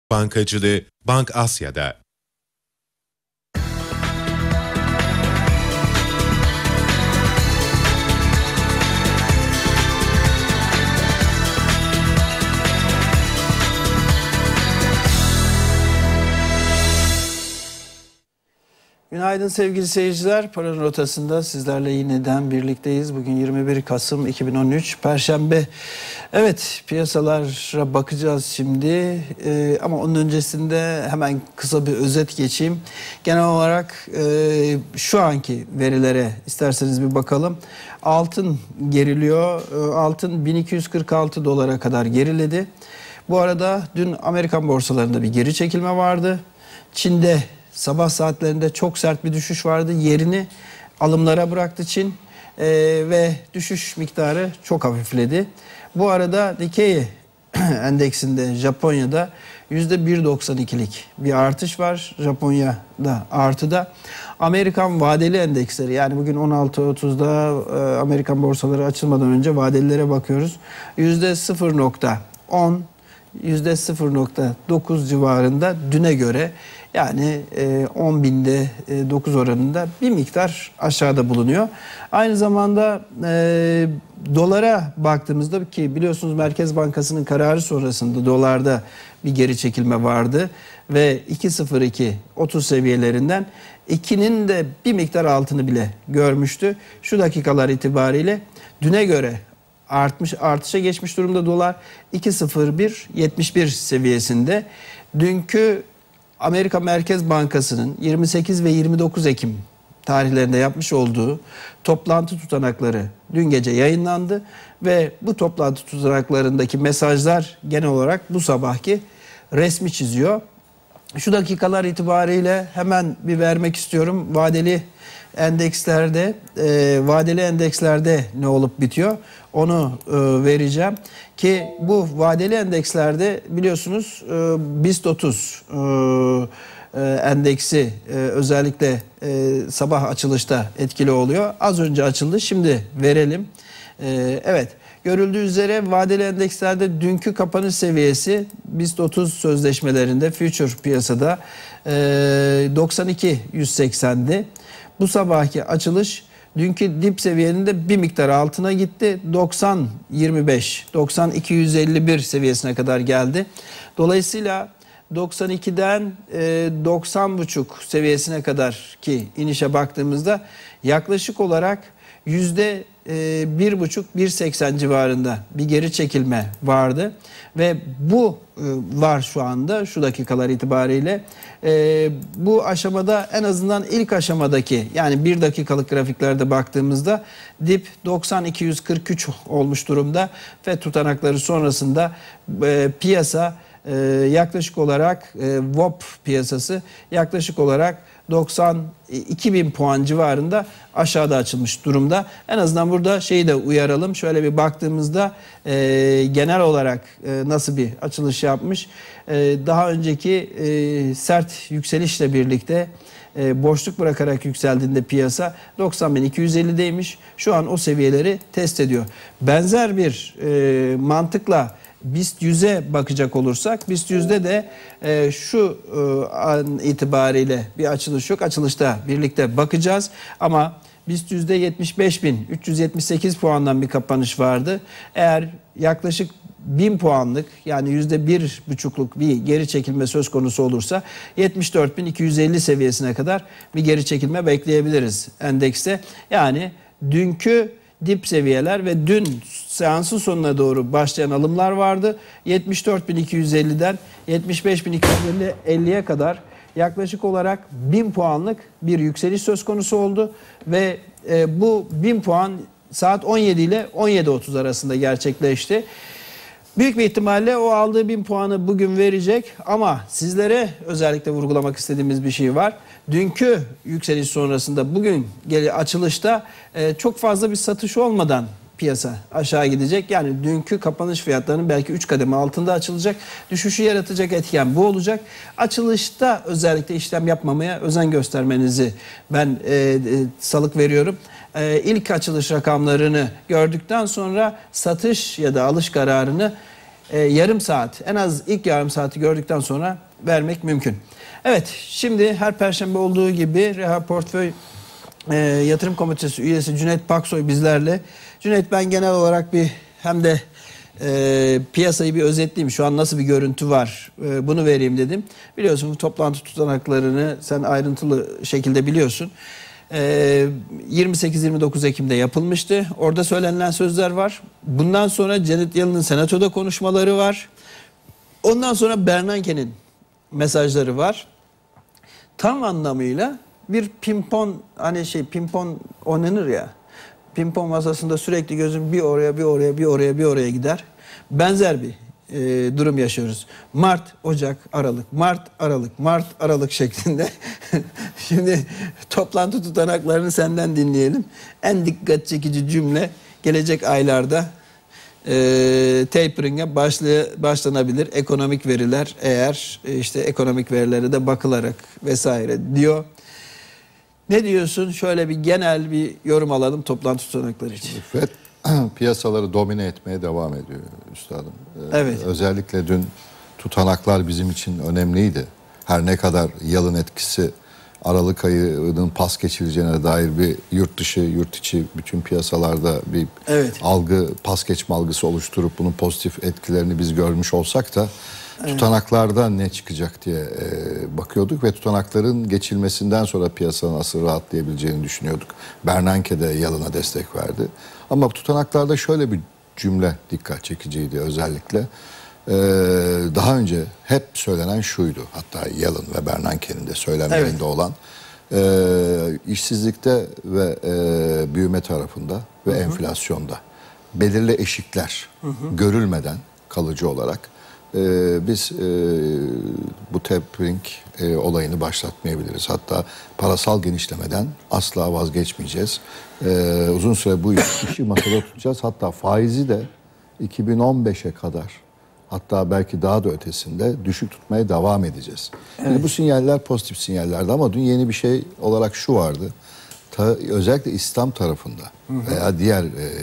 Bankacılığı Bank Asya'da. Günaydın sevgili seyirciler. Paranın Rotası'nda sizlerle yeniden birlikteyiz. Bugün 21 Kasım 2013 Perşembe. Evet, piyasalara bakacağız şimdi. Ama onun öncesinde hemen kısa bir özet geçeyim. Genel olarak şu anki verilere isterseniz bir bakalım. Altın geriliyor. Altın 1246 dolara kadar geriledi. Bu arada dün Amerikan borsalarında bir geri çekilme vardı. Çin'de sabah saatlerinde çok sert bir düşüş vardı. Yerini alımlara bıraktı Çin ve düşüş miktarı çok hafifledi. Bu arada Nikkei endeksinde Japonya'da %1.92'lik bir artış var. Japonya'da artıda. Amerikan vadeli endeksleri, yani bugün 16.30'da Amerikan borsaları açılmadan önce vadelilere bakıyoruz. %0.10, %0.9 civarında düne göre, yani 10 binde 9 oranında bir miktar aşağıda bulunuyor. Aynı zamanda dolara baktığımızda, ki biliyorsunuz Merkez Bankası'nın kararı sonrasında dolarda bir geri çekilme vardı ve 2.02-30 seviyelerinden 2'nin de bir miktar altını bile görmüştü. Şu dakikalar itibariyle düne göre artışa geçmiş durumda dolar. 2.01-71 seviyesinde. Dünkü Amerika Merkez Bankası'nın 28 ve 29 Ekim tarihlerinde yapmış olduğu toplantı tutanakları dün gece yayınlandı ve bu toplantı tutanaklarındaki mesajlar genel olarak bu sabahki resmi çiziyor. Şu dakikalar itibariyle hemen bir vermek istiyorum. Vadeli endekslerde ne olup bitiyor onu vereceğim. Ki bu vadeli endekslerde biliyorsunuz BIST 30 endeksi özellikle sabah açılışta etkili oluyor. Az önce açıldı, şimdi verelim. Evet, görüldüğü üzere vadeli endekslerde dünkü kapanış seviyesi BIST 30 sözleşmelerinde future piyasada 92.180'di. Bu sabahki açılış dünkü dip seviyenin de bir miktar altına gitti. 90.25, seviyesine kadar geldi. Dolayısıyla 92'den 90.5 seviyesine kadar ki inişe baktığımızda yaklaşık olarak %1,5-1,80 civarında bir geri çekilme vardı ve bu var şu anda, şu dakikalar itibariyle. Bu aşamada, en azından ilk aşamadaki, yani 1 dakikalık grafiklerde baktığımızda dip 90.243 olmuş durumda ve tutanakları sonrasında piyasa yaklaşık olarak VOP piyasası yaklaşık olarak 92.000 puan civarında aşağıda açılmış durumda. En azından burada şeyi de uyaralım. Şöyle bir baktığımızda genel olarak nasıl bir açılış yapmış. Daha önceki sert yükselişle birlikte boşluk bırakarak yükseldiğinde piyasa 90.250'deymiş. Şu an o seviyeleri test ediyor. Benzer bir mantıkla BIST 100'e bakacak olursak, BIST 100'de de şu an itibariyle bir açılış yok. Açılışta birlikte bakacağız ama BIST 100'de 75.378 puandan bir kapanış vardı. Eğer yaklaşık 1000 puanlık, yani %1,5'luk bir geri çekilme söz konusu olursa 74.250 seviyesine kadar bir geri çekilme bekleyebiliriz endekste. Yani dünkü dip seviyeler ve dün seansın sonuna doğru başlayan alımlar vardı. 74.250'den 75.250'ye kadar yaklaşık olarak 1000 puanlık bir yükseliş söz konusu oldu ve bu 1000 puan saat 17 ile 17.30 arasında gerçekleşti. Büyük bir ihtimalle o aldığı 1000 puanı bugün verecek ama sizlere özellikle vurgulamak istediğimiz bir şey var. Dünkü yükseliş sonrasında bugün açılışta çok fazla bir satış olmadan piyasa aşağı gidecek. Yani dünkü kapanış fiyatlarının belki 3 kademe altında açılacak. Düşüşü yaratacak etken bu olacak. Açılışta özellikle işlem yapmamaya özen göstermenizi ben salık veriyorum. İlk açılış rakamlarını gördükten sonra satış ya da alış kararını yarım saat, en az ilk yarım saati gördükten sonra vermek mümkün. Evet, şimdi her perşembe olduğu gibi Reha Portföy Yatırım Komitesi üyesi Cüneyt Paksoy bizlerle. Cüneyt, ben genel olarak bir hem de piyasayı bir özetleyeyim. Şu an nasıl bir görüntü var bunu vereyim dedim. Biliyorsun toplantı tutanaklarını sen ayrıntılı şekilde biliyorsun. 28-29 Ekim'de yapılmıştı. Orada söylenilen sözler var. Bundan sonra Janet Yellen'ın senatoda konuşmaları var. Ondan sonra Bernanke'nin mesajları var. Tam anlamıyla bir pimpon, hani pimpon oynanır ya. Pimpon masasında sürekli gözüm bir oraya bir oraya bir oraya bir oraya gider. Benzer bir durum yaşıyoruz. Mart, Ocak, Aralık, Mart, Aralık, Mart, Aralık şeklinde. Şimdi toplantı tutanaklarını senden dinleyelim. En dikkat çekici cümle gelecek aylarda tapering'e başlanabilir. Ekonomik veriler, eğer işte ekonomik verilere de bakılarak vesaire diyor. Ne diyorsun? Şöyle bir genel bir yorum alalım toplantı tutanakları için. FED piyasaları domine etmeye devam ediyor üstadım. Evet. Özellikle dün tutanaklar bizim için önemliydi. Her ne kadar yalın etkisi Aralık ayının pas geçireceğine dair bir yurt dışı, yurt içi bütün piyasalarda bir algı, pas geçme algısı oluşturup bunun pozitif etkilerini biz görmüş olsak da tutanaklarda ne çıkacak diye bakıyorduk ve tutanakların geçilmesinden sonra piyasanın asıl rahatlayabileceğini düşünüyorduk. Bernanke de yalına destek verdi. Ama tutanaklarda şöyle bir cümle dikkat çekiciydi özellikle. Daha önce hep söylenen şuydu, hatta Yellen ve Bernanke'nin de söylemlerinde olan işsizlikte ve büyüme tarafında ve enflasyonda belirli eşikler görülmeden kalıcı olarak biz bu tapering olayını başlatmayabiliriz. Hatta parasal genişlemeden asla vazgeçmeyeceğiz. Uzun süre bu işi masada tutacağız. Hatta faizi de 2015'e kadar, hatta belki daha da ötesinde düşük tutmaya devam edeceğiz. Yani bu sinyaller pozitif sinyallerdi ama dün yeni bir şey olarak şu vardı. Özellikle İslam tarafında veya diğer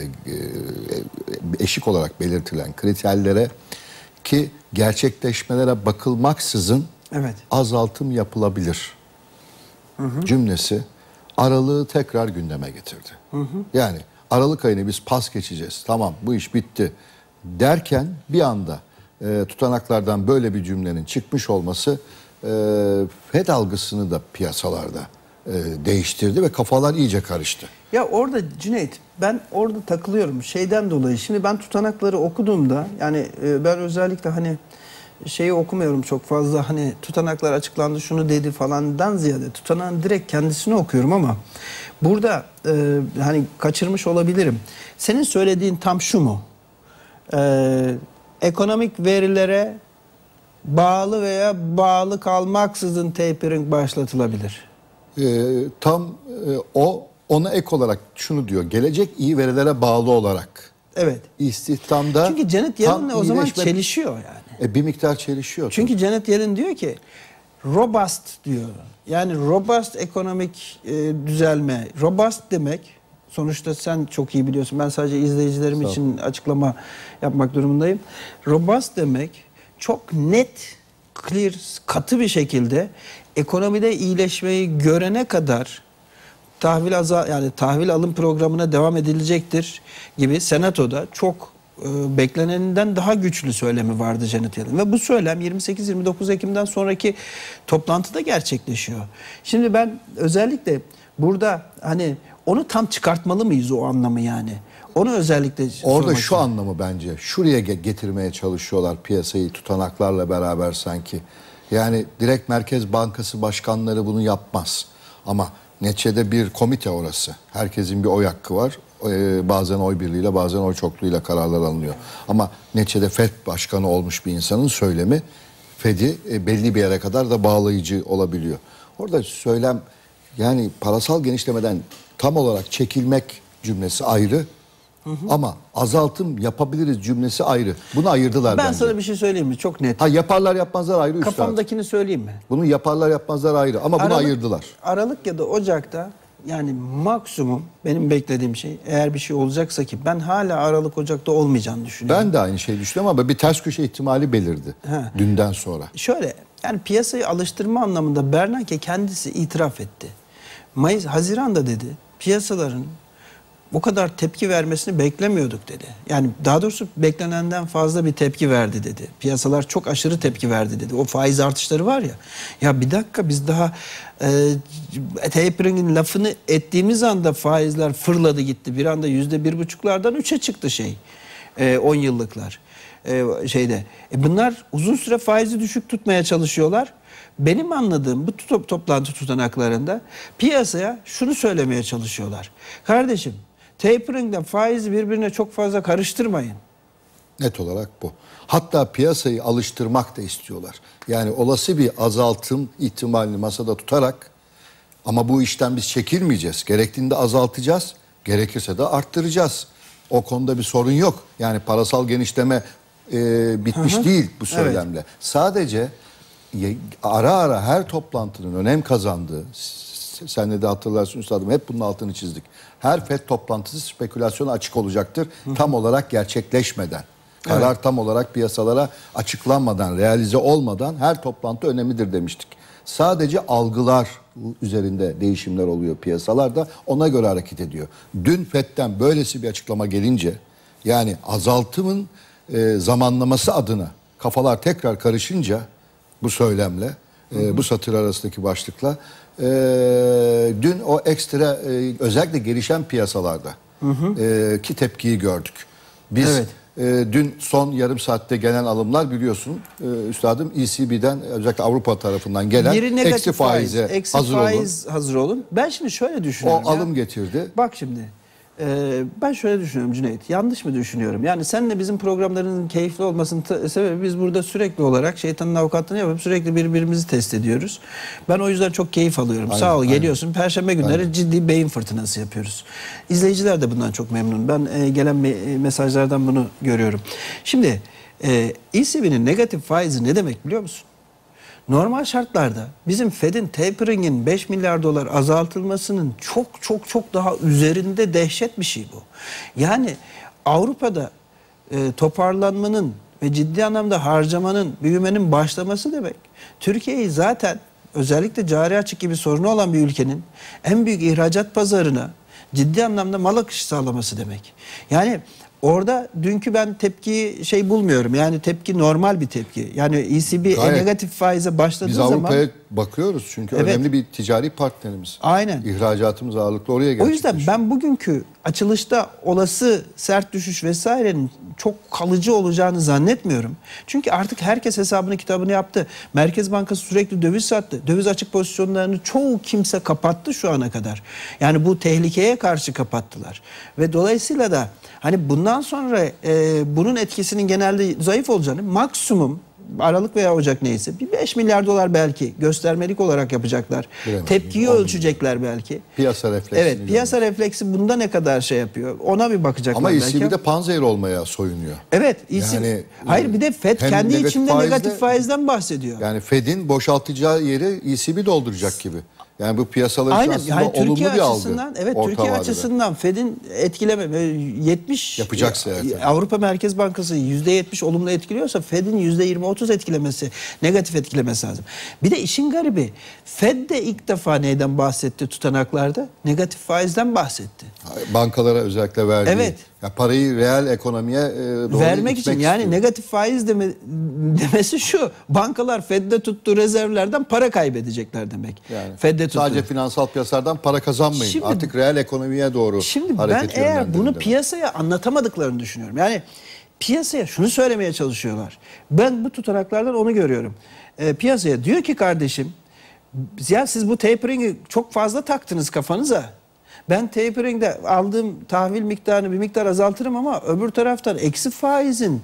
eşik olarak belirtilen kriterlere ki gerçekleşmelere bakılmaksızın azaltım yapılabilir cümlesi Aralık'ı tekrar gündeme getirdi. Yani Aralık ayını biz pas geçeceğiz, tamam bu iş bitti derken bir anda tutanaklardan böyle bir cümlenin çıkmış olması FED algısını da piyasalarda değiştirdi ve kafalar iyice karıştı. Ya orada Cüneyt, ben orada takılıyorum şeyden dolayı. Şimdi ben tutanakları okuduğumda, yani ben özellikle hani şeyi okumuyorum çok fazla, hani tutanaklar açıklandı şunu dedi falandan ziyade tutanağın direkt kendisini okuyorum ama burada hani kaçırmış olabilirim. Senin söylediğin tam şu mu? Ekonomik verilere bağlı veya bağlı kalmaksızın tapering başlatılabilir. Ona ek olarak şunu diyor. Gelecek iyi verilere bağlı olarak. Evet. İstihdamda. Çünkü Janet Yellen'le o zaman çelişiyor yani. Bir miktar çelişiyor. Çünkü Janet Yellen diyor ki robust diyor. Yani robust ekonomik düzelme. Robust demek, sonuçta sen çok iyi biliyorsun. Ben sadece izleyicilerim için açıklama yapmak durumundayım. Robust demek çok net, clear, katı bir şekilde ekonomide iyileşmeyi görene kadar tahvil alım programına devam edilecektir gibi senatoda çok bekleneninden daha güçlü söylemi vardı Janet Yellen. Ve bu söylem 28-29 Ekim'den sonraki toplantıda gerçekleşiyor. Şimdi ben özellikle burada hani onu tam çıkartmalı mıyız, o anlamı yani? Onu özellikle orada şu anlamı bence şuraya getirmeye çalışıyorlar piyasayı tutanaklarla beraber sanki. Yani direkt Merkez Bankası başkanları bunu yapmaz. Ama neticede bir komite orası. Herkesin bir oy hakkı var. Bazen oy birliğiyle, bazen oy çokluğuyla kararlar alınıyor. Ama neticede FED başkanı olmuş bir insanın söylemi FED'i belli bir yere kadar da bağlayıcı olabiliyor. Orada söylem, yani parasal genişlemeden tam olarak çekilmek cümlesi ayrı. Ama azaltım yapabiliriz cümlesi ayrı. Bunu ayırdılar ben bence. sana bir şey söyleyeyim mi? Çok net. Yaparlar yapmazlar ayrı üstad. Kafamdakini söyleyeyim mi? Bunu yaparlar yapmazlar ayrı ama bunu ayırdılar. Aralık ya da Ocak'ta yani maksimum benim beklediğim şey, eğer bir şey olacaksa, ki ben hala Aralık Ocak'ta olmayacağını düşünüyorum. Ben de aynı şeyi düşünüyorum ama bir ters köşe ihtimali belirdi dünden sonra. Şöyle, yani piyasayı alıştırma anlamında Bernanke kendisi itiraf etti. Haziran'da dedi, piyasaların bu kadar tepki vermesini beklemiyorduk dedi. Yani daha doğrusu beklenenden fazla bir tepki verdi dedi. Piyasalar çok aşırı tepki verdi dedi. O faiz artışları var ya. Ya bir dakika, biz daha tapering'in lafını ettiğimiz anda faizler fırladı gitti. Bir anda %1,5'lardan 3'e çıktı 10 yıllıklar. Bunlar uzun süre faizi düşük tutmaya çalışıyorlar. Benim anladığım bu toplantı tutanaklarında piyasaya şunu söylemeye çalışıyorlar. Kardeşim, tapering'le faizi birbirine çok fazla karıştırmayın. Net olarak bu. Hatta piyasayı alıştırmak da istiyorlar. Yani olası bir azaltım ihtimalini masada tutarak, ama bu işten biz çekilmeyeceğiz. Gerektiğinde azaltacağız, gerekirse de arttıracağız. O konuda bir sorun yok. Yani parasal genişleme bitmiş değil bu söylemle. Evet. Sadece ara ara her toplantının önem kazandığı, sen de hatırlarsın üstadım, hep bunun altını çizdik. Her FED toplantısı spekülasyona açık olacaktır. Tam olarak gerçekleşmeden, karar tam olarak piyasalara açıklanmadan, realize olmadan her toplantı önemlidir demiştik. Sadece algılar üzerinde değişimler oluyor piyasalarda, ona göre hareket ediyor. Dün FED'den böylesi bir açıklama gelince, yani azaltımın zamanlaması adına kafalar tekrar karışınca bu söylemle, bu satır arasındaki başlıkla, dün o ekstra özellikle gelişen piyasalarda ki tepkiyi gördük. Biz dün son yarım saatte gelen alımlar, biliyorsun üstadım, ECB'den özellikle Avrupa tarafından gelen eksi faize hazır olun. Ben şimdi şöyle düşünüyorum. O alım getirdi. Bak şimdi ben şöyle düşünüyorum Cüneyt. Yanlış mı düşünüyorum? Yani seninle bizim programların keyifli olmasının sebebi, biz burada sürekli olarak şeytanın avukatlığını yapıp sürekli birbirimizi test ediyoruz. Ben o yüzden çok keyif alıyorum. Aynen, sağ ol, geliyorsun. Perşembe günleri ciddi beyin fırtınası yapıyoruz. İzleyiciler de bundan çok memnun. Ben gelen mesajlardan bunu görüyorum. Şimdi ECB'nin negatif faizi ne demek biliyor musun? Normal şartlarda bizim Fed'in tapering'in 5 milyar dolar azaltılmasının çok daha üzerinde dehşet bir şey bu. Yani Avrupa'da toparlanmanın ve ciddi anlamda harcamanın, büyümenin başlaması demek. Türkiye'yi zaten özellikle cari açık gibi sorunu olan bir ülkenin en büyük ihracat pazarına ciddi anlamda mal akışı sağlaması demek. Yani orada dünkü ben tepkiyi bulmuyorum. Yani tepki normal bir tepki. Yani ECB negatif faize başladığı zaman... Biz Avrupa'ya bakıyoruz çünkü önemli bir ticari partnerimiz. Aynen. İhracatımız ağırlıklı oraya gerçekleşiyor. O yüzden ben bugünkü açılışta olası sert düşüş vesairenin çok kalıcı olacağını zannetmiyorum. Çünkü artık herkes hesabını kitabını yaptı. Merkez Bankası sürekli döviz sattı. Döviz açık pozisyonlarını çoğu kimse kapattı şu ana kadar. Yani bu tehlikeye karşı kapattılar. Ve dolayısıyla da hani bundan sonra bunun etkisinin genelde zayıf olacağını, maksimum Aralık veya Ocak neyse bir 5 milyar dolar belki göstermelik olarak yapacaklar. Bilemem, tepkiyi ölçecekler belki. Piyasa refleksi. Evet, piyasa refleksi bunda ne kadar yapıyor ona bir bakacaklar. Ama belki. ECB de panzehir olmaya soyunuyor. Evet. Yani, hayır, bir de FED kendi içinde negatif faizden bahsediyor. Yani FED'in boşaltacağı yeri ECB dolduracak gibi. Yani bu piyasalar için aslında yani olumlu bir algı. Evet, Türkiye açısından FED'in etkileme 70 yapacaksa Avrupa Merkez Bankası %70 olumlu etkiliyorsa FED'in %20-30 etkilemesi, negatif etkilemesi lazım. Bir de işin garibi, FED de ilk defa neyden bahsetti tutanaklarda? Negatif faizden bahsetti. Bankalara özellikle verdiği. Evet. Ya parayı reel ekonomiye doğru vermek için istiyor. Yani negatif faiz demesi şu: bankalar Fed'de tuttuğu rezervlerden para kaybedecekler demek. Yani Fed'de sadece finansal piyasalardan para kazanmayın. Şimdi, artık reel ekonomiye doğru hareket ben eğer bunu piyasaya anlatamadıklarını düşünüyorum. Yani piyasaya şunu söylemeye çalışıyorlar. Ben bu tutanaklardan onu görüyorum. Piyasaya diyor ki, kardeşim ya siz bu tapering'i çok fazla taktınız kafanıza. Ben tapering'de aldığım tahvil miktarını bir miktar azaltırım ama öbür taraftan eksi faizin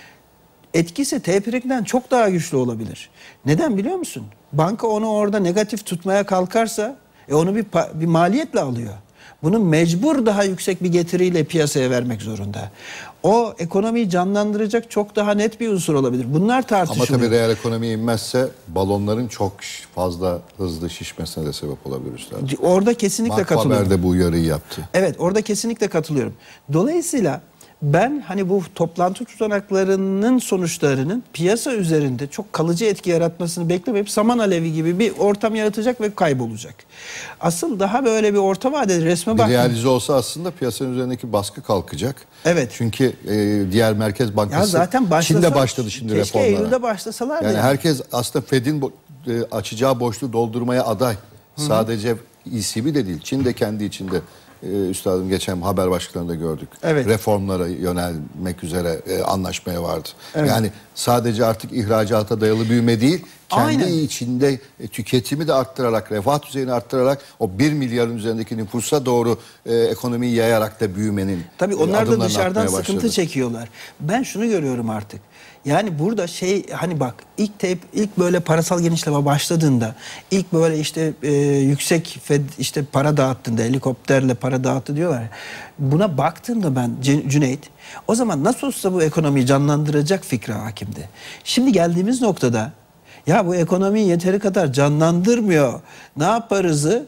etkisi tapering'den çok daha güçlü olabilir. Neden biliyor musun? Banka onu orada negatif tutmaya kalkarsa onu bir maliyetle alıyor. Bunu mecbur daha yüksek bir getiriyle piyasaya vermek zorunda. O ekonomiyi canlandıracak çok daha net bir unsur olabilir. Bunlar tartışılıyor. Ama tabii reel ekonomi inmezse balonların çok fazla hızlı şişmesine de sebep olabilir üstadım. Orada kesinlikle katılıyorum. Haber de bu uyarıyı yaptı. Evet, orada kesinlikle katılıyorum. Dolayısıyla ben hani bu toplantı tutanaklarının sonuçlarının piyasa üzerinde çok kalıcı etki yaratmasını beklemeyip saman alevi gibi bir ortam yaratacak ve kaybolacak. Asıl daha böyle bir orta vadeli resme bak. Realize olsa aslında piyasanın üzerindeki baskı kalkacak. Evet. Çünkü diğer merkez bankası Ya zaten Çin'de başladı şimdi keşke reformlara. Eylül'de başlasalardı. Yani herkes aslında Fed'in açacağı boşluğu doldurmaya aday. Sadece ECB de değil. Çin de kendi içinde üstadım geçen haber başlıklarında gördük. Evet. Reformlara yönelmek üzere anlaşmaya vardı. Evet. Yani sadece artık ihracata dayalı büyüme değil, kendi Aynen. içinde tüketimi de arttırarak, refah düzeyini arttırarak o 1 milyarın üzerindeki nüfusa doğru ekonomiyi yayarak da büyümenin Tabii onlar da adımlarını dışarıdan atmaya sıkıntı başladı. çekiyorlar. Ben şunu görüyorum artık. Yani burada hani bak ilk böyle parasal genişleme başladığında, ilk böyle işte yüksek Fed işte para dağıttığında, helikopterle para dağıttı diyorlar ya. Buna baktığımda ben Cüneyt, o zaman nasıl olsa bu ekonomiyi canlandıracak fikri hakimdi. Şimdi geldiğimiz noktada ya bu ekonomiyi yeteri kadar canlandırmıyor, ne yaparızı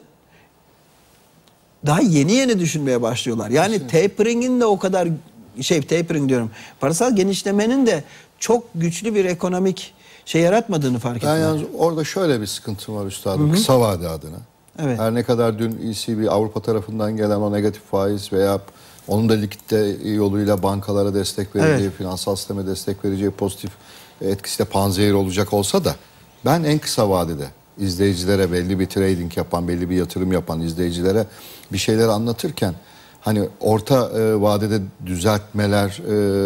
daha yeni düşünmeye başlıyorlar. Yani tapering'in de o kadar tapering diyorum. Parasal genişlemenin de çok güçlü bir ekonomik yaratmadığını fark ettim. Yalnız orada şöyle bir sıkıntı var üstadım, kısa vade adına. Evet. Her ne kadar dün ECB Avrupa tarafından gelen o negatif faiz veya onun da likidite yoluyla bankalara destek vereceği, finansal sisteme destek vereceği pozitif etkisi de panzehir olacak olsa da ben en kısa vadede izleyicilere belli bir trading yapan, belli bir yatırım yapan izleyicilere bir şeyler anlatırken hani orta vadede düzeltmeler,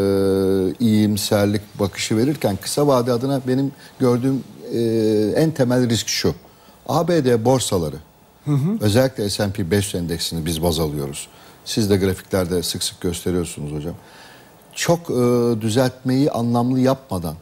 iyimserlik bakışı verirken kısa vade adına benim gördüğüm en temel risk şu. ABD borsaları, özellikle S&P 500 endeksini biz baz alıyoruz. Siz de grafiklerde sık sık gösteriyorsunuz hocam. Çok düzeltmeyi anlamlı yapmadan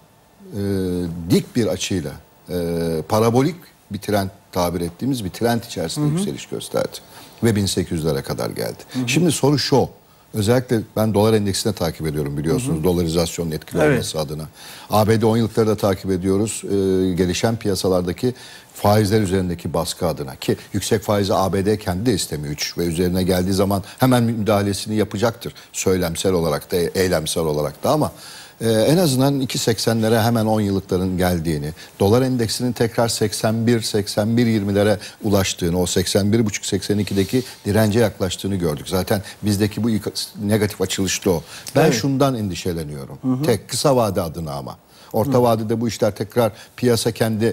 dik bir açıyla parabolik bir trend tabir ettiğimiz bir trend içerisinde yükseliş gösterdi. Ve 1800'lere kadar geldi. Şimdi soru şu. Özellikle ben dolar endeksini takip ediyorum biliyorsunuz. Dolarizasyonun etkili olması adına. ABD 10 yıllıkları da takip ediyoruz. Gelişen piyasalardaki faizler üzerindeki baskı adına. Ki yüksek faizi ABD kendi de istemiyor 3 ve üzerine geldiği zaman hemen müdahalesini yapacaktır. Söylemsel olarak da eylemsel olarak da ama en azından 2.80'lere hemen 10 yıllıkların geldiğini, dolar endeksinin tekrar 81-20'lere ulaştığını, o 81,5-82'deki dirence yaklaştığını gördük. Zaten bizdeki bu negatif açılışta o. Ben şundan endişeleniyorum. Tek kısa vade adına ama. Orta vadede bu işler tekrar piyasa kendi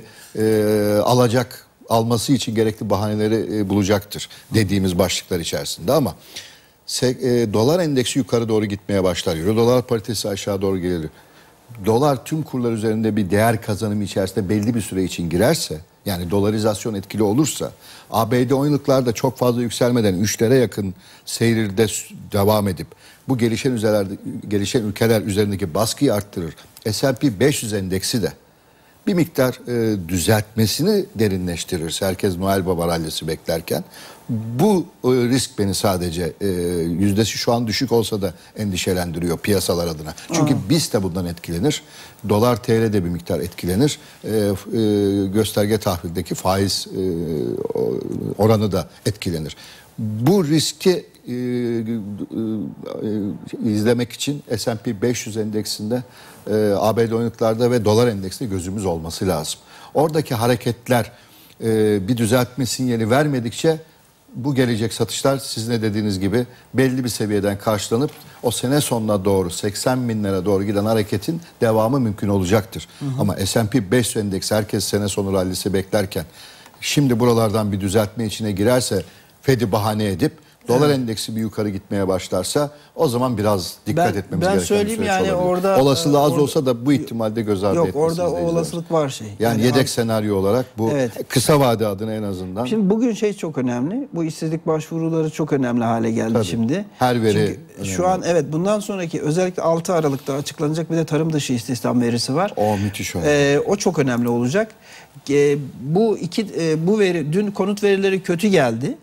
alması için gerekli bahaneleri bulacaktır dediğimiz başlıklar içerisinde ama dolar endeksi yukarı doğru gitmeye başlar. Euro dolar paritesi aşağı doğru gelir. Dolar tüm kurlar üzerinde bir değer kazanımı içerisinde belli bir süre için girerse, yani dolarizasyon etkili olursa, ABD 10 yıllıklarda çok fazla yükselmeden 3'lere yakın seyirde devam edip bu gelişen ülkeler üzerindeki baskıyı arttırır. S&P 500 endeksi de bir miktar düzeltmesini derinleştirirse, herkes Noel Baba rallisi beklerken, bu risk beni sadece yüzdesi şu an düşük olsa da endişelendiriyor piyasalar adına. Çünkü BIST de bundan etkilenir. Dolar TL de bir miktar etkilenir. Gösterge tahvildeki faiz oranı da etkilenir. Bu riski izlemek için S&P 500 endeksinde ABD oyunluklarda ve dolar endeksinde gözümüz olması lazım. Oradaki hareketler bir düzeltme sinyali vermedikçe bu gelecek satışlar sizin de dediğiniz gibi belli bir seviyeden karşılanıp o sene sonuna doğru 80 binlere doğru giden hareketin devamı mümkün olacaktır. Ama S&P 500 endeksi herkes sene sonu rallisi beklerken şimdi buralardan bir düzeltme içine girerse Fed'i bahane edip dolar endeksi bir yukarı gitmeye başlarsa o zaman biraz dikkat etmemiz gereken bir süreç yani olabilir. orada olasılığı az olsa da bu ihtimalde göz ardı etmesin. Yok orada o olasılık var Yani yedek senaryo olarak bu kısa vade adına en azından. Şimdi bugün çok önemli. Bu işsizlik başvuruları çok önemli hale geldi şimdi. Her veri çünkü şu an bundan sonraki özellikle 6 Aralık'ta açıklanacak bir de tarım dışı istihdam verisi var. O müthiş önemli. O çok önemli olacak. Bu veri dün konut verileri kötü geldi.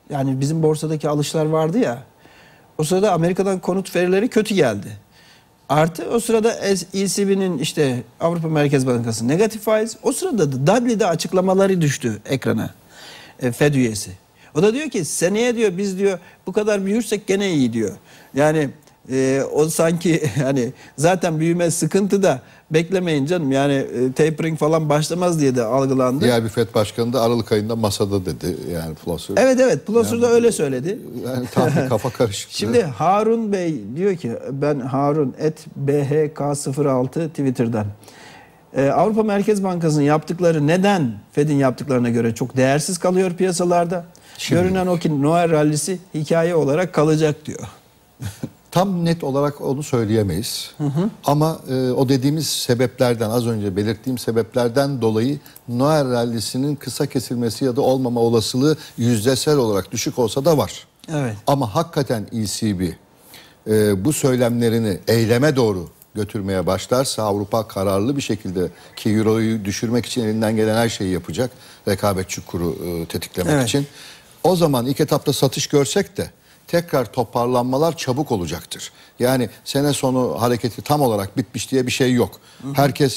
Yani bizim borsadaki alışlar vardı ya. O sırada Amerika'dan konut verileri kötü geldi. Artı o sırada ECB'nin işte Avrupa Merkez Bankası negatif faiz. O sırada da Dudley'de açıklamaları düştü ekrana. Fed üyesi. O da diyor ki seneye diyor biz diyor bu kadar büyürsek gene iyi diyor. Yani o sanki hani zaten büyüme sıkıntı da beklemeyin canım yani tapering falan başlamaz diye de algılandı. Diğer bir FED başkanı da Aralık ayında masada dedi yani Plosser. Evet Plosser da öyle söyledi. Yani tam bir kafa karışıklığı. Şimdi Harun Bey diyor ki ben Harun @bhk06 Twitter'dan. Avrupa Merkez Bankası'nın yaptıkları neden Fed'in yaptıklarına göre çok değersiz kalıyor piyasalarda? Şimdi. Görünen o ki Noel rallisi hikaye olarak kalacak diyor. Tam net olarak onu söyleyemeyiz. Ama o dediğimiz sebeplerden, az önce belirttiğim sebeplerden dolayı Noel rallisinin kısa kesilmesi ya da olmama olasılığı yüzdesel olarak düşük olsa da var. Evet. Ama hakikaten ECB bu söylemlerini eyleme doğru götürmeye başlarsa, Avrupa kararlı bir şekilde ki Euro'yu düşürmek için elinden gelen her şeyi yapacak, rekabetçi kuru tetiklemek için. O zaman ilk etapta satış görsek de tekrar toparlanmalar çabuk olacaktır. Yani sene sonu hareketi tam olarak bitmiş diye bir şey yok. Herkes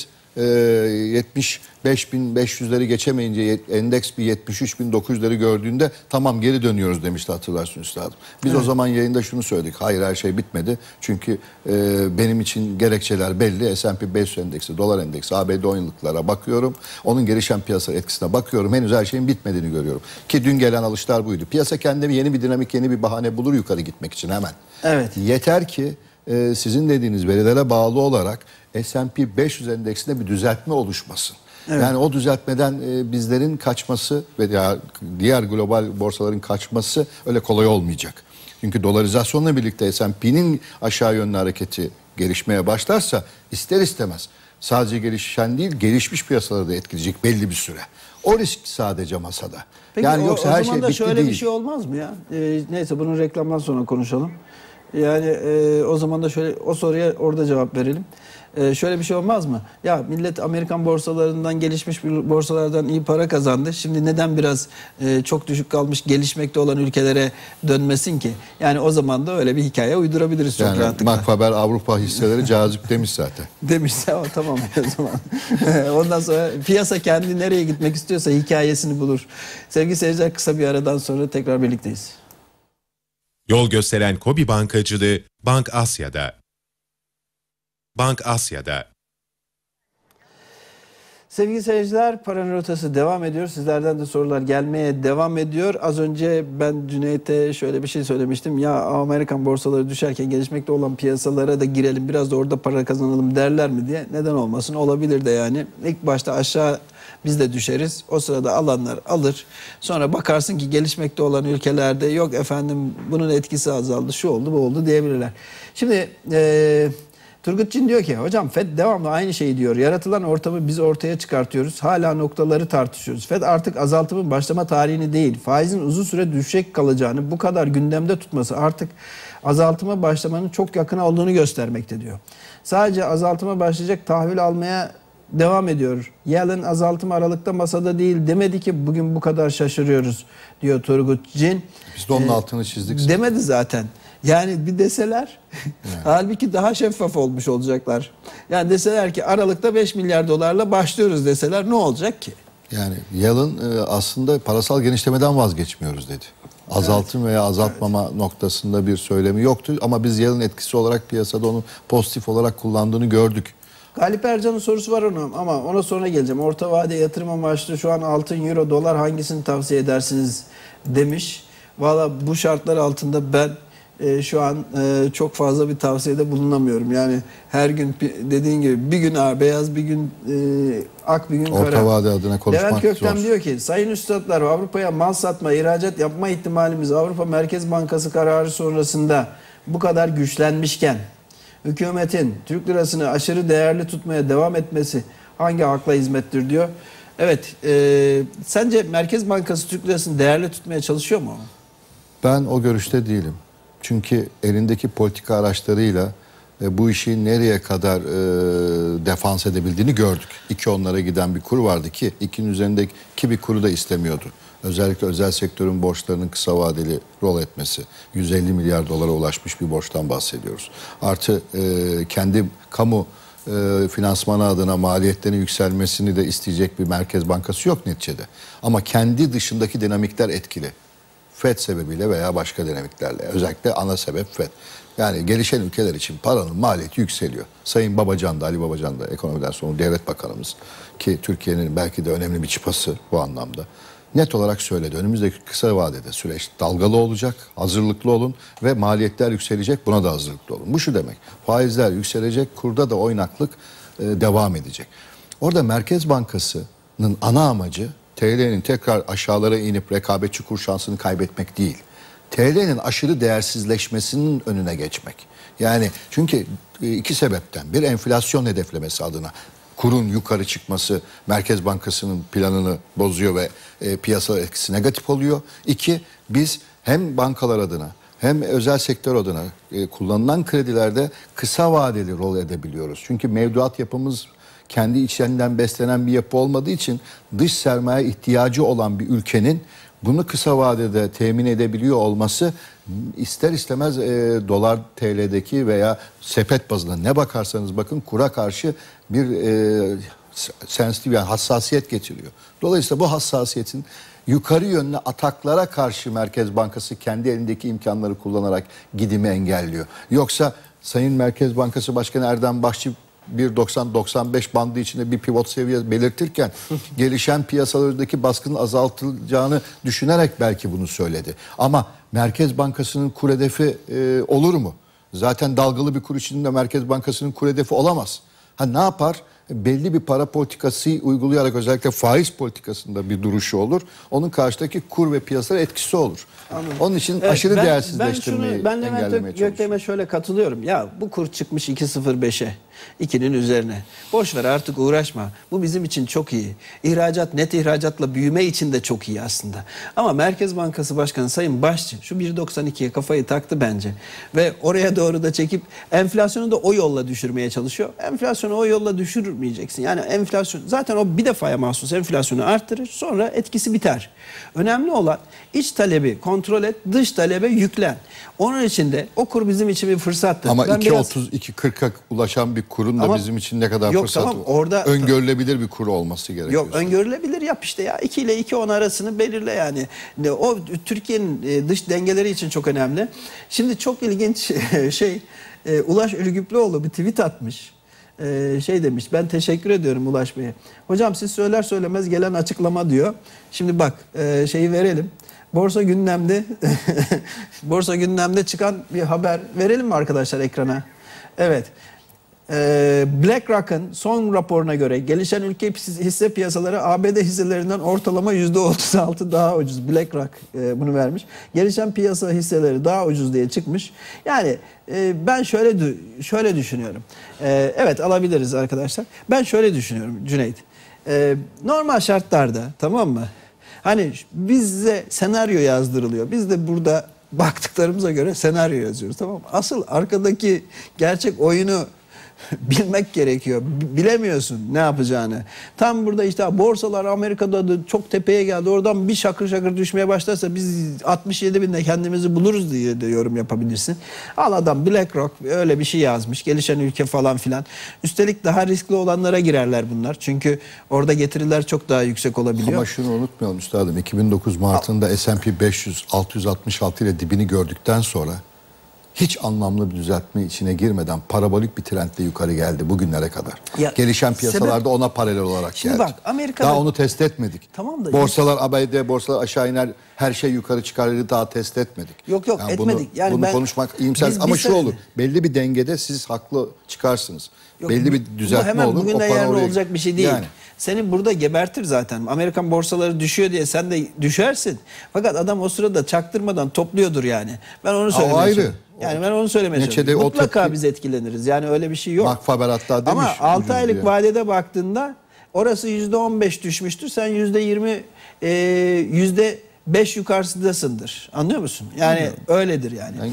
75.500'leri geçemeyince endeks bir 73.900'leri gördüğünde tamam geri dönüyoruz demişti, hatırlarsın üstadım. Biz o zaman yayında şunu söyledik. Hayır, her şey bitmedi. Çünkü benim için gerekçeler belli. S&P 500 endeksi, dolar endeksi, ABD 10 yıllıklara bakıyorum. Onun gelişen piyasa etkisine bakıyorum. Henüz her şeyin bitmediğini görüyorum. Ki dün gelen alışlar buydu. Piyasa kendine yeni bir dinamik, yeni bir bahane bulur yukarı gitmek için hemen. Evet. Yeter ki sizin dediğiniz verilere bağlı olarak S&P 500 endeksinde bir düzeltme oluşmasın. Evet. Yani o düzeltmeden bizlerin kaçması ve diğer global borsaların kaçması öyle kolay olmayacak. Çünkü dolarizasyonla birlikte S&P'nin aşağı yönlü hareketi gelişmeye başlarsa ister istemez sadece gelişen değil, gelişmiş piyasaları da etkileyecek belli bir süre. O risk sadece masada. Peki, yani yoksa her şey bitti değil. O zaman da şöyle bir şey olmaz mı ya? Neyse, bunu reklamdan sonra konuşalım. Yani o zaman da şöyle, o soruya orada cevap verelim. Şöyle bir şey olmaz mı? Ya millet Amerikan borsalarından, gelişmiş borsalardan iyi para kazandı. Şimdi neden biraz çok düşük kalmış gelişmekte olan ülkelere dönmesin ki? Yani o zaman da öyle bir hikaye uydurabiliriz çok rahatlıkla. Mark Faber Avrupa hisseleri cazip demiş zaten. Demişse o tamam o zaman. Ondan sonra piyasa kendi nereye gitmek istiyorsa hikayesini bulur. Sevgili seyirciler, kısa bir aradan sonra tekrar birlikteyiz. Yol gösteren KOBİ bankacılığı Bank Asya'da. Bank Asya'da. Sevgili seyirciler, Paranın Rotası devam ediyor. Sizlerden de sorular gelmeye devam ediyor. Az önce ben Cüneyt'e şöyle bir şey söylemiştim. Ya Amerikan borsaları düşerken gelişmekte olan piyasalara da girelim, biraz da orada para kazanalım derler mi diye. Neden olmasın? Olabilir de yani. İlk başta aşağı biz de düşeriz. O sırada alanlar alır. Sonra bakarsın ki gelişmekte olan ülkelerde yok efendim bunun etkisi azaldı, şu oldu bu oldu diyebilirler. Şimdi Turgut Cin diyor ki hocam Fed devamlı aynı şeyi diyor. Yaratılan ortamı biz ortaya çıkartıyoruz. Hala noktaları tartışıyoruz. Fed artık azaltımın başlama tarihini değil, faizin uzun süre düşecek kalacağını bu kadar gündemde tutması artık azaltıma başlamanın çok yakın olduğunu göstermekte diyor. Sadece azaltıma başlayacak tahvil almaya devam ediyor. Yellen azaltım Aralık'ta masada değil demedi ki bugün bu kadar şaşırıyoruz diyor Turgut Cin. Biz de onun altını çizdik. Demedi zaten. Yani bir deseler halbuki daha şeffaf olmuş olacaklar. Yani deseler ki Aralık'ta 5 milyar dolarla başlıyoruz deseler ne olacak ki? Yani Yellen aslında parasal genişlemeden vazgeçmiyoruz dedi. Azaltım veya azaltmama noktasında bir söylemi yoktu. Ama biz Yellen etkisi olarak piyasada onu pozitif olarak kullandığını gördük. Galip Ercan'ın sorusu var ama ona sonra geleceğim. Orta vade yatırım amaçlı şu an altın, euro, dolar hangisini tavsiye edersiniz demiş. Valla bu şartlar altında ben şu an çok fazla bir tavsiyede bulunamıyorum. Yani her gün dediğin gibi bir gün beyaz, bir gün ak, bir gün kara. Orta vade adına konuşmak Levent Köktem zor. diyor ki sayın üstadlar, Avrupa'ya mal satma, ihracat yapma ihtimalimiz Avrupa Merkez Bankası kararı sonrasında bu kadar güçlenmişken hükümetin Türk lirasını aşırı değerli tutmaya devam etmesi hangi akla hizmettir diyor. Evet, sence Merkez Bankası Türk lirasını değerli tutmaya çalışıyor mu? Ben o görüşte değilim. Çünkü elindeki politika araçlarıyla bu işi nereye kadar defans edebildiğini gördük. 2.10'lara giden bir kur vardı ki 2'nin üzerindeki bir kuru da istemiyordu. Özellikle özel sektörün borçlarının kısa vadeli rol etmesi. 150 milyar dolara ulaşmış bir borçtan bahsediyoruz. Artı kendi kamu finansmanı adına maliyetlerin yükselmesini de isteyecek bir merkez bankası yok neticede. Ama kendi dışındaki dinamikler etkili. FED sebebiyle veya başka dinamiklerle. Özellikle ana sebep FED. Yani gelişen ülkeler için paranın maliyeti yükseliyor. Sayın Babacan da, Ali Babacan da ekonomiden sonra devlet bakanımız ki Türkiye'nin belki de önemli bir çıpası bu anlamda. Net olarak söyledi. Önümüzdeki kısa vadede süreç dalgalı olacak, hazırlıklı olun ve maliyetler yükselecek, buna da hazırlıklı olun. Bu şu demek, faizler yükselecek, kurda da oynaklık devam edecek. Orada Merkez Bankası'nın ana amacı TL'nin tekrar aşağılara inip rekabetçi kur şansını kaybetmek değil. TL'nin aşırı değersizleşmesinin önüne geçmek. Yani çünkü iki sebepten. Bir, enflasyon hedeflemesi adına. Kurun yukarı çıkması Merkez Bankası'nın planını bozuyor ve piyasa etkisi negatif oluyor. İki, biz hem bankalar adına hem özel sektör adına kullanılan kredilerde kısa vadeli rol edebiliyoruz. Çünkü mevduat yapımız kendi içinden beslenen bir yapı olmadığı için dış sermaye ihtiyacı olan bir ülkenin bunu kısa vadede temin edebiliyor olması ister istemez dolar TL'deki veya sepet bazında ne bakarsanız bakın kura karşı bir sensitif yani hassasiyet getiriyor. Dolayısıyla bu hassasiyetin yukarı yönlü ataklara karşı Merkez Bankası kendi elindeki imkanları kullanarak gidimi engelliyor. Yoksa Sayın Merkez Bankası Başkanı Erdem Başçı 1.90-95 bandı içinde bir pivot seviye belirtirken gelişen piyasalardaki baskının azaltılacağını düşünerek belki bunu söyledi. Ama Merkez Bankası'nın kur hedefi olur mu? Zaten dalgalı bir kur içinde Merkez Bankası'nın kur hedefi olamaz. Ha ne yapar? Belli bir para politikası uygulayarak özellikle faiz politikasında bir duruşu olur. Onun karşıdaki kur ve piyasalara etkisi olur. Anladım. Onun için aşırı değersizleştirmeyi engellemeye çalışıyor. Şöyle katılıyorum. Ya bu kur çıkmış 2.05'e. 2'nin üzerine. Boş ver artık uğraşma. Bu bizim için çok iyi. İhracat, net ihracatla büyüme için de çok iyi aslında. Ama Merkez Bankası Başkanı Sayın Başçı şu 1.92'ye kafayı taktı bence. Ve oraya doğru da çekip enflasyonu da o yolla düşürmeye çalışıyor. Enflasyonu o yolla düşürmeyeceksin. Yani enflasyon zaten o bir defaya mahsus enflasyonu arttırır. Sonra etkisi biter. Önemli olan iç talebi kontrol et, dış talebe yüklen. Onun için de o kur bizim için bir fırsattır. Ama 2.30-2.40'a ulaşan bir kurun da bizim için ne kadar fırsat tamam, orada öngörülebilir bir kur olması gerekiyor. Yok öngörülebilir yap işte ya 2 ile 2.10 arasını belirle yani. O Türkiye'nin dış dengeleri için çok önemli. Şimdi çok ilginç Ulaş Ürgüplüoğlu bir tweet atmış. Demiş ben teşekkür ediyorum Ulaş Bey'e. Hocam siz söyler söylemez gelen açıklama diyor. Şimdi bak şeyi verelim. Borsa Gündem'de Borsa Gündem'de çıkan bir haber verelim mi arkadaşlar ekrana? Evet. BlackRock'ın son raporuna göre gelişen ülke hisse piyasaları ABD hisselerinden ortalama %36 daha ucuz. BlackRock bunu vermiş. Gelişen piyasa hisseleri daha ucuz diye çıkmış. Yani ben şöyle düşünüyorum. Evet alabiliriz arkadaşlar. Ben şöyle düşünüyorum Cüneyt. Normal şartlarda tamam mı? Hani bize senaryo yazdırılıyor. Biz de burada baktıklarımıza göre senaryo yazıyoruz tamam mı? Asıl arkadaki gerçek oyunu bilmek gerekiyor. Bilemiyorsun ne yapacağını. Tam burada işte borsalar Amerika'da da çok tepeye geldi. Oradan bir şakır şakır düşmeye başlarsa biz 67 binde kendimizi buluruz diye de yorum yapabilirsin. Al adam BlackRock öyle bir şey yazmış. Gelişen ülke falan filan. Üstelik daha riskli olanlara girerler bunlar. Çünkü orada getiriler çok daha yüksek olabiliyor. Ama şunu unutmayalım üstadım. 2009 Mart'ında S&P 500 666 ile dibini gördükten sonra hiç anlamlı bir düzeltme içine girmeden parabolik bir trendle yukarı geldi bugünlere kadar. Ya, gelişen piyasalarda ona paralel olarak geldi. Bak, Amerika'da daha onu test etmedik. Tamam da borsalar ABD borsalar aşağı iner, her şey yukarı çıkarır daha test etmedik. Yok yani etmedik. Bunu konuşmak iyimser ama şu olur. Belli bir dengede siz haklı çıkarsınız. Yok, belli bir düzeltme olur. Bugün de yarın olacak bir şey değil. Yani. Seni burada gebertir zaten. Amerikan borsaları düşüyor diye sen de düşersin. Fakat adam o sırada çaktırmadan topluyordur yani. Ben onu söylemeye çalışıyorum. Yani ben onu söylemeye çalışıyorum. Mutlaka biz etkileniriz. Yani öyle bir şey yok. Makfaber hatta demiş. Ama 6 aylık vadede baktığında orası %15 düşmüştür. Sen %20 %5 yukarısındasındır. Anlıyor musun? Yani öyledir yani.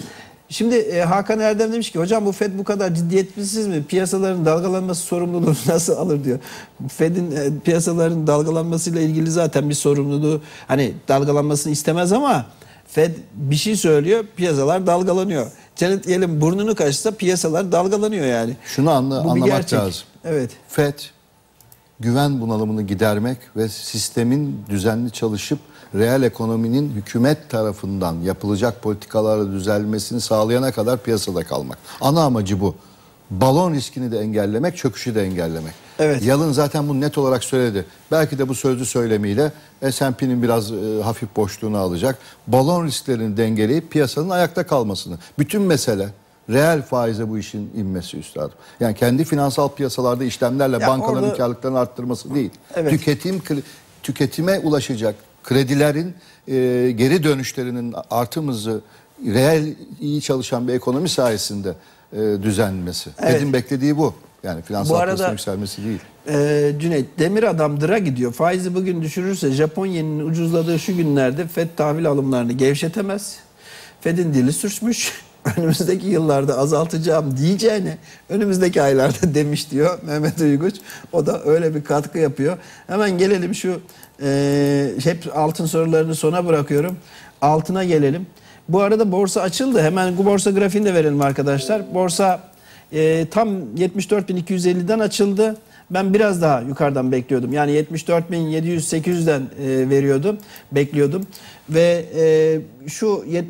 Şimdi Hakan Erdem demiş ki hocam bu Fed bu kadar ciddiyetsiz mi? Piyasaların dalgalanması sorumluluğunu nasıl alır diyor. Fed'in piyasaların dalgalanmasıyla ilgili zaten bir sorumluluğu, hani dalgalanmasını istemez ama Fed bir şey söylüyor, piyasalar dalgalanıyor. Janet Yellen burnunu kaçsa piyasalar dalgalanıyor yani. Şunu anlamak gerçek. lazım. Evet. Fed güven bunalımını gidermek ve sistemin düzenli çalışıp reel ekonominin hükümet tarafından yapılacak politikalarla düzelmesini sağlayana kadar piyasada kalmak. Ana amacı bu. Balon riskini de engellemek, çöküşü de engellemek. Evet. Yalın zaten bunu net olarak söyledi. Belki de bu sözlü söylemiyle S&P'nin biraz hafif boşluğunu alacak. Balon risklerini dengeleyip piyasanın ayakta kalmasını. Bütün mesele reel faize bu işin inmesi üstadım. Yani kendi finansal piyasalarda işlemlerle Ya bankaların orada... karlılıklarını arttırması değil. Evet. Tüketime ulaşacak kredilerin geri dönüşlerinin artım hızı reel iyi çalışan bir ekonomi sayesinde düzenlenmesi. Evet. Fed'in beklediği bu. Yani finansal Bu arada, piyasanın yükselmesi değil. Cüneyt, demir adam dıra gidiyor. Faizi bugün düşürürse Japon yeninin ucuzladığı şu günlerde Fed tahvil alımlarını gevşetemez. Fed'in dili sürçmüş. Önümüzdeki yıllarda azaltacağım diyeceğine önümüzdeki aylarda demiş diyor Mehmet Uyguç. O da öyle bir katkı yapıyor. Hemen gelelim şu hep altın sorularını sona bırakıyorum. Altına gelelim. Bu arada borsa açıldı. Hemen bu borsa grafiğini de verelim arkadaşlar. Borsa tam 74.250'den açıldı. Ben biraz daha yukarıdan bekliyordum. Yani 74.700-800'den bekliyordum. Ve şu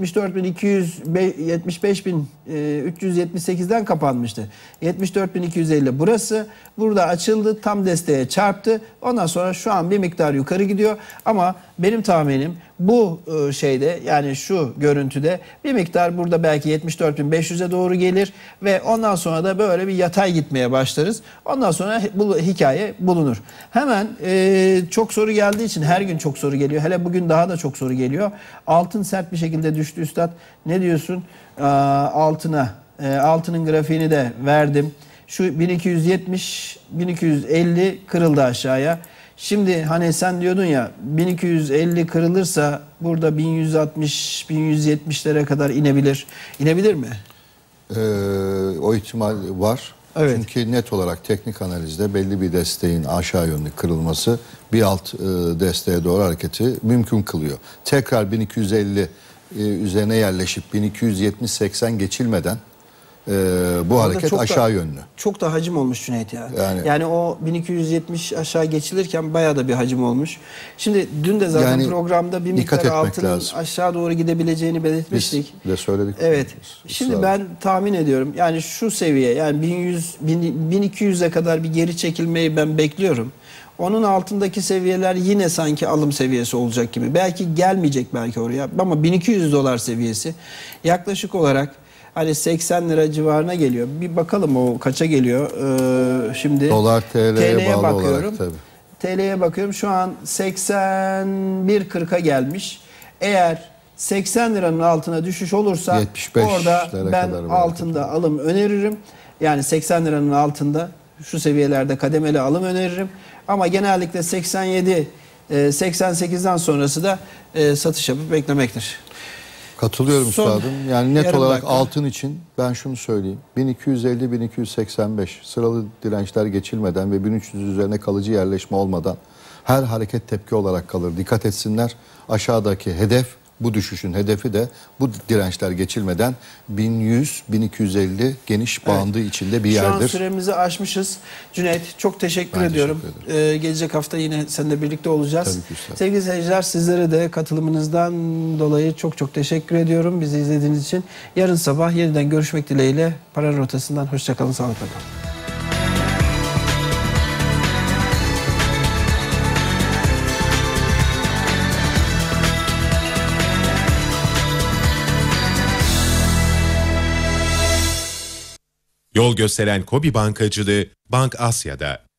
75.378'den kapanmıştı. 74.250 burası. Burada açıldı. Tam desteğe çarptı. Ondan sonra şu an bir miktar yukarı gidiyor. Ama benim tahminim bu şeyde, yani şu görüntüde bir miktar burada belki 74.500'e doğru gelir. Ve ondan sonra da böyle bir yatay gitmeye başlarız. Ondan sonra bu hikaye bulunur. Hemen çok soru geldiği için her gün çok soru geliyor. Hele bugün daha da çok soru geliyor. Altın sert bir şekilde düştü üstad. Ne diyorsun altına? Altının grafiğini de verdim. Şu 1270, 1250 kırıldı aşağıya. Şimdi hani sen diyordun ya 1250 kırılırsa burada 1160, 1170'lere kadar inebilir. İnebilir mi? O ihtimal var. Evet. Çünkü net olarak teknik analizde belli bir desteğin aşağı yönlü kırılması bir alt desteğe doğru hareketi mümkün kılıyor. Tekrar 1250 üzerine yerleşip 1270-80 geçilmeden bu hareket aşağı yönlü. Çok da hacim olmuş Cüneyt ya. Yani o 1270 aşağı geçilirken bayağı da bir hacim olmuş. Şimdi dün de zaten yani programda bir miktar altının lazım. Aşağı doğru gidebileceğini belirtmiştik. Biz de söyledik. Evet. Şimdi ben tahmin ediyorum. Yani şu seviye, yani 1200'e kadar bir geri çekilmeyi ben bekliyorum. Onun altındaki seviyeler yine sanki alım seviyesi olacak gibi. Belki gelmeyecek belki oraya ama 1200 dolar seviyesi yaklaşık olarak hani 80 lira civarına geliyor. Bir bakalım o kaça geliyor. Şimdi dolar TL'ye bağlı bakıyorum. olarak tabii. TL'ye bakıyorum. Şu an 81.40'a gelmiş. Eğer 80 liranın altına düşüş olursa orada ben altında alım öneririm. Yani 80 liranın altında şu seviyelerde kademeli alım öneririm. Ama genellikle 87 88'den sonrası da satış yapıp beklemektir. Katılıyorum üstadım. Yani net olarak dakika. altın için ben şunu söyleyeyim. 1250-1285 sıralı dirençler geçilmeden ve 1300 üzerine kalıcı yerleşme olmadan her hareket tepki olarak kalır. Dikkat etsinler. Aşağıdaki hedef, bu düşüşün hedefi de bu dirençler geçilmeden 1100-1250 geniş bandı içinde bir yerdir. Şu an süremizi aşmışız. Cüneyt çok teşekkür ediyorum. Gelecek hafta yine seninle birlikte olacağız. Sevgili seyirciler, sizlere de katılımınızdan dolayı çok çok teşekkür ediyorum. Bizi izlediğiniz için. Yarın sabah yeniden görüşmek dileğiyle. Para Rotası'ndan hoşçakalın, sağlıkla kalın. Yol gösteren KOBİ bankacılığı Bank Asya'da.